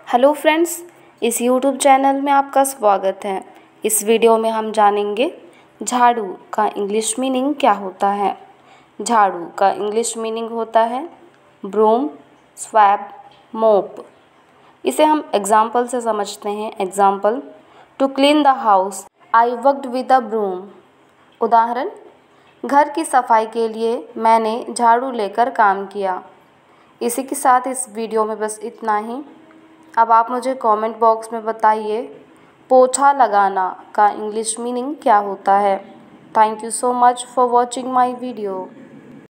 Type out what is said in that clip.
Hello friends, इस YouTube channel में आपका स्वागत है। इस वीडियो में हम जानेंगे झाड़ू का इंग्लिश मीनिंग क्या होता है। झाड़ू का इंग्लिश मीनिंग होता है ब्रूम, स्वैप, मोप। इसे हम एग्जाम्पल से समझते हैं। Example, to clean the house I worked with a broom. उदाहरण, घर की सफाई के लिए मैंने झाड़ू लेकर काम किया। इसी के साथ इस वीडियो में बस इतना ही। अब आप मुझे कमेंट बॉक्स में बताइए पोछा लगाना का इंग्लिश मीनिंग क्या होता है। Thank you so much for watching my video.